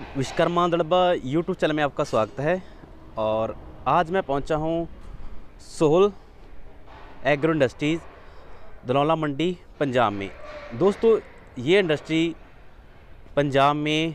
Vishwakarma Darba YouTube channel में आपका स्वागत है। और आज मैं पहुंचा हूं सोहल एग्रो इंडस्ट्रीज़ धनौला मंडी पंजाब में। दोस्तों ये इंडस्ट्री पंजाब में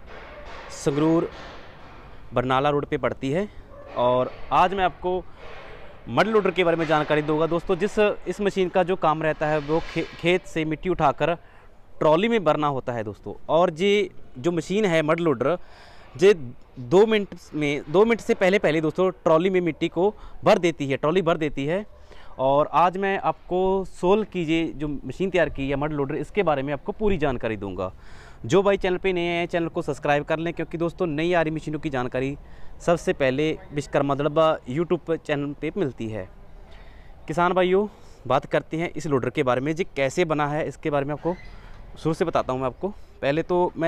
संगरूर बरनाला रोड पे पड़ती है। और आज मैं आपको मड लोडर के बारे में जानकारी दूंगा। दोस्तों इस मशीन का जो काम रहता है वो खेत से मिट्टी उठाकर ट्रॉली में भरना होता है दोस्तों। और ये जो मशीन है मड लोडर ये 2 मिनट से पहले दोस्तों ट्रॉली में मिट्टी को भर देती है, ट्रॉली भर देती है। और आज मैं आपको सोल की ये जो मशीन तैयार की है मड लोडर, इसके बारे में आपको पूरी जानकारी दूंगा। जो भाई चैनल पे नए हैं चैनल को सब्सक्राइब कर लें, क्योंकि दोस्तों नई आ रही मशीनों की जानकारी सबसे पहले विश्वकर्मा दड़बा यूट्यूब चैनल पे मिलती है। किसान भाइयों, बात करते हैं इस लोडर के बारे में। ये कैसे बना है इसके बारे में आपको शुरू से बताता हूँ मैं आपको। पहले तो मैं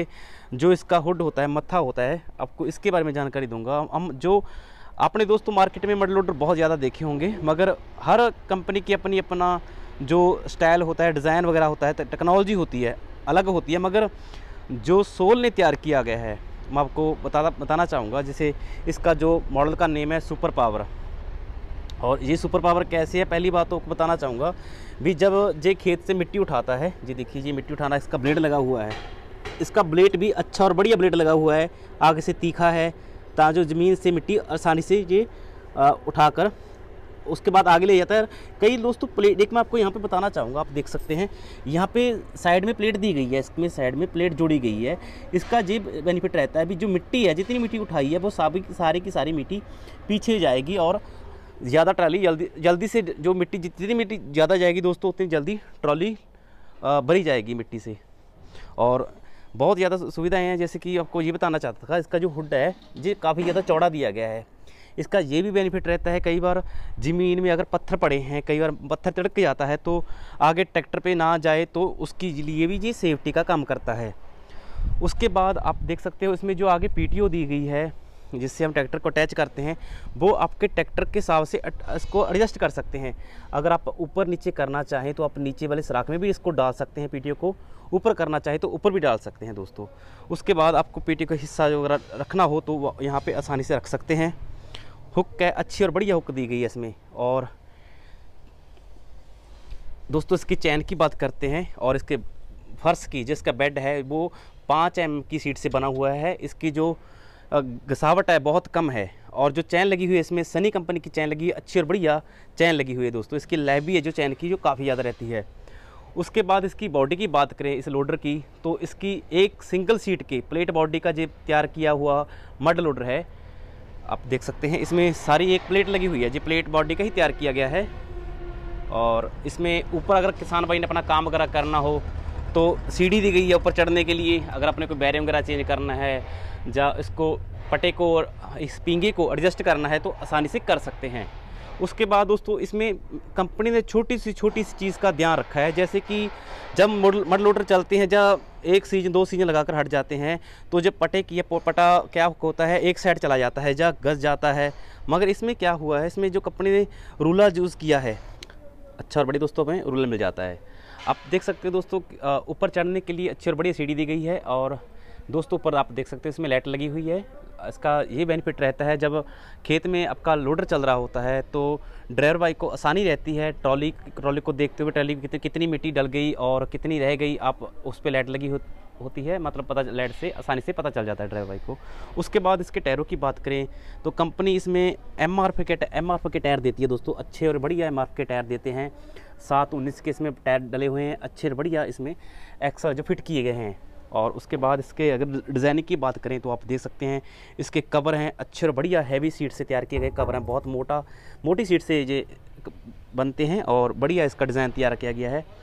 इसका हुड होता है, मत्था होता है, आपको इसके बारे में जानकारी दूंगा। हम जो आपने दोस्तों मार्केट में मड लोडर बहुत ज़्यादा देखे होंगे, मगर हर कंपनी की अपना जो स्टाइल होता है, डिज़ाइन वगैरह होता है, टेक्नोलॉजी होती है, अलग होती है। मगर जो सोल ने तैयार किया गया है मैं आपको बताना चाहूँगा। जैसे इसका जो मॉडल का नेम है सुपर पावर। और ये सुपर पावर कैसे है, पहली बात तो बताना चाहूँगा भी। जब ये खेत से मिट्टी उठाता है, जी देखिए ये मिट्टी उठाना, इसका ब्लेड लगा हुआ है। इसका ब्लेड भी अच्छा और बढ़िया ब्लेड लगा हुआ है, आगे से तीखा है, ताकि जो ज़मीन से मिट्टी आसानी से ये उठाकर उसके बाद आगे ले जाता है। कई दोस्तों प्लेट, एक मैं आपको यहाँ पे बताना चाहूँगा, आप देख सकते हैं यहाँ पे साइड में प्लेट दी गई है, इसमें साइड में प्लेट जोड़ी गई है। इसका ये बेनिफिट रहता है भी जो मिट्टी है, जितनी मिट्टी उठाई है वो सारी की सारी मिट्टी पीछे जाएगी। और ज़्यादा ट्रॉली जल्दी से जो मिट्टी, जितनी मिट्टी ज़्यादा जाएगी दोस्तों उतनी जल्दी ट्रॉली भरी जाएगी मिट्टी से। और बहुत ज़्यादा सुविधाएं हैं। जैसे कि आपको ये बताना चाहता था, इसका जो हुड है ये काफ़ी ज़्यादा चौड़ा दिया गया है। इसका ये भी बेनिफिट रहता है, कई बार ज़मीन में अगर पत्थर पड़े हैं, कई बार पत्थर तिड़क जाता है तो आगे ट्रैक्टर पे ना जाए, तो उसके लिए भी ये सेफ्टी का काम करता है। उसके बाद आप देख सकते हो इसमें जो आगे पीटीओ दी गई है, जिससे हम ट्रैक्टर को अटैच करते हैं, वो आपके ट्रैक्टर के हिसाब से इसको एडजस्ट कर सकते हैं। अगर आप ऊपर नीचे करना चाहें तो आप नीचे वाले सराख में भी इसको डाल सकते हैं, पीटीओ को ऊपर करना चाहें तो ऊपर भी डाल सकते हैं दोस्तों। उसके बाद आपको पीटीओ का हिस्सा जो रखना हो तो यहाँ पे आसानी से रख सकते हैं। हुक है, अच्छी और बढ़िया हुक दी गई है इसमें। और दोस्तों इसकी चैन की बात करते हैं, और इसके फर्श की जिसका बेड है वो 5 mm की सीट से बना हुआ है। इसकी जो घसावट है बहुत कम है। और जो चैन लगी हुई है इसमें सनी कंपनी की चैन लगी है, अच्छी और बढ़िया चैन लगी हुई है दोस्तों। इसकी लाइफ भी है जो चैन की, जो काफ़ी ज़्यादा रहती है। उसके बाद इसकी बॉडी की बात करें इस लोडर की, तो इसकी एक सिंगल सीट के प्लेट बॉडी का जो तैयार किया हुआ मड लोडर है, आप देख सकते हैं इसमें सारी एक प्लेट लगी हुई है, जो प्लेट बॉडी का ही तैयार किया गया है। और इसमें ऊपर अगर किसान भाई ने अपना काम वगैरह करना हो तो सीढ़ी दी गई है ऊपर चढ़ने के लिए। अगर अपने को बैरिंग वगैरह चेंज करना है या इसको पटे को और इस पिंगे को एडजस्ट करना है तो आसानी से कर सकते हैं। उसके बाद दोस्तों इसमें कंपनी ने छोटी सी चीज़ का ध्यान रखा है। जैसे कि जब मड लोडर चलते हैं, जब 1 सीजन 2 सीजन लगाकर हट जाते हैं तो जब पटे की पटा क्या होता है, एक साइड चला जाता है, जब घस जाता है। मगर इसमें क्या हुआ है, इसमें जो कंपनी ने रूलर यूज़ किया है, अच्छा और बड़ी दोस्तों हमें रूलर मिल जाता है। आप देख सकते हो दोस्तों ऊपर चढ़ने के लिए अच्छी और बढ़िया सीढ़ी दी गई है। और दोस्तों ऊपर आप देख सकते हो इसमें लाइट लगी हुई है। इसका ये बेनिफिट रहता है, जब खेत में आपका लोडर चल रहा होता है तो ड्राइवर भाई को आसानी रहती है ट्रॉली को देखते हुए, ट्रॉली कितनी मिट्टी डल गई और कितनी रह गई, आप उस पर लाइट लगी होती है, मतलब लाइट से आसानी से पता चल जाता है ड्राइवर भाई को। उसके बाद इसके टायरों की बात करें तो कंपनी इसमें MRF के टायर देती है दोस्तों, अच्छे और बढ़िया MRF के टायर देते हैं। 7-19 के इसमें टायर डले हुए हैं, अच्छे और बढ़िया इसमें एक्स्ट्रा जो फिट किए गए हैं। और उसके बाद इसके अगर डिज़ाइनिंग की बात करें तो आप देख सकते हैं इसके कवर हैं, अच्छे और बढ़िया हैवी सीट से तैयार किए गए कवर हैं, बहुत मोटी सीट से ये बनते हैं और बढ़िया इसका डिज़ाइन तैयार किया गया है।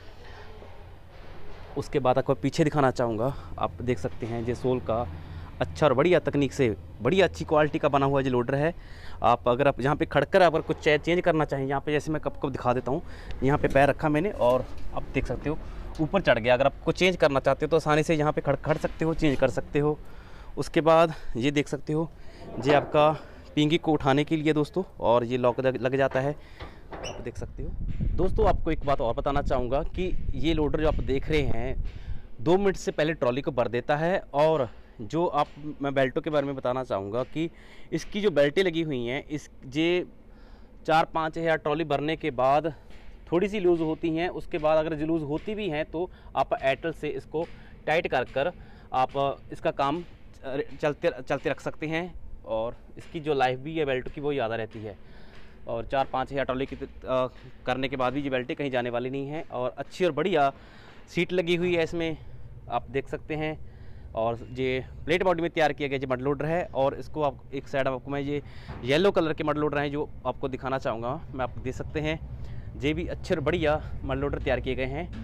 उसके बाद आपको पीछे दिखाना चाहूँगा, आप देख सकते हैं ये सोल का अच्छा और बढ़िया तकनीक से बढ़िया अच्छी क्वालिटी का बना हुआ जो लोडर है। आप यहाँ पे खड़कर अगर कुछ चेंज करना चाहें, यहाँ पे जैसे मैं कब दिखा देता हूँ, यहाँ पे पैर रखा मैंने और आप देख सकते हो ऊपर चढ़ गया। अगर आपको चेंज करना चाहते हो तो आसानी से यहाँ पे खड़ सकते हो, चेंज कर सकते हो। उसके बाद ये देख सकते हो ये आपका पिंगी को उठाने के लिए दोस्तों, और ये लॉक लग जाता है, आप देख सकते हो दोस्तों। आपको एक बात और बताना चाहूँगा कि ये लोडर जो आप देख रहे हैं 2 मिनट से पहले ट्रॉली को भर देता है और जो मैं बेल्टों के बारे में बताना चाहूँगा कि इसकी जो बेल्टें लगी हुई हैं, इस ये 4-5 हज़ार ट्रॉली भरने के बाद थोड़ी सी लूज़ होती हैं। उसके बाद अगर जो लूज़ होती भी हैं तो आप एयरटेल से इसको टाइट कर आप इसका काम चलते रख सकते हैं, और इसकी जो लाइफ भी है बेल्ट की वो ज़्यादा रहती है। और 4-5 हज़ार ट्रॉली की करने के बाद भी ये बेल्टें कहीं जाने वाली नहीं हैं, और अच्छी और बढ़िया सीट लगी हुई है इसमें, आप देख सकते हैं। और ये प्लेट बॉडी में तैयार किया गया जो मड लोडर है, और इसको आप एक साइड आपको मैं ये येलो कलर के मड लोडर हैं जो आपको दिखाना चाहूँगा, मैं आप देख सकते हैं। ये भी अच्छे और बढ़िया मड लोडर तैयार किए गए हैं।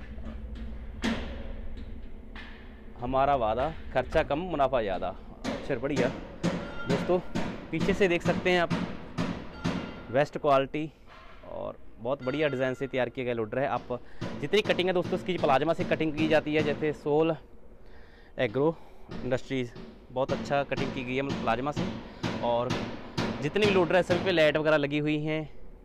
हमारा वादा, खर्चा कम मुनाफा ज़्यादा, अच्छे और बढ़िया। दोस्तों पीछे से देख सकते हैं आप, वेस्ट क्वालिटी और बहुत बढ़िया डिज़ाइन से तैयार किया गया लोडर है। आप जितनी कटिंग है दोस्तों इसकी प्लाज्मा से कटिंग की जाती है, जैसे सोल एग्रो इंडस्ट्रीज़ बहुत अच्छा कटिंग की गई है मतलब प्लाज्मा से। और जितने भी लोडर है सभी पे लाइट वगैरह लगी हुई हैं।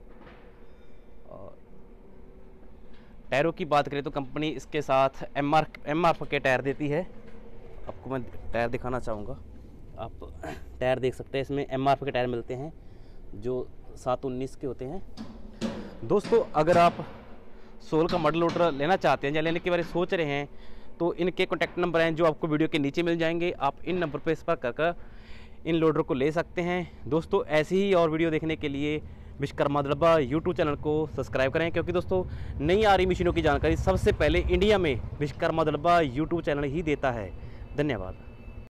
और टायरों की बात करें तो कंपनी इसके साथ एमआर के टायर देती है। आपको मैं टायर दिखाना चाहूँगा, आप टायर देख सकते हैं, इसमें एमआर के टायर मिलते हैं जो 719 के होते हैं। दोस्तों अगर आप सोल का मड लोडर लेना चाहते हैं या लेने के बारे में सोच रहे हैं तो इनके कॉन्टैक्ट नंबर हैं जो आपको वीडियो के नीचे मिल जाएंगे। आप इन नंबर पर संपर्क कर इन लोडर को ले सकते हैं। दोस्तों ऐसी ही और वीडियो देखने के लिए विश्वकर्मा दड़बा यूट्यूब चैनल को सब्सक्राइब करें, क्योंकि दोस्तों नई आ रही मशीनों की जानकारी सबसे पहले इंडिया में विश्वकर्मा दड़बा यूट्यूब चैनल ही देता है। धन्यवाद।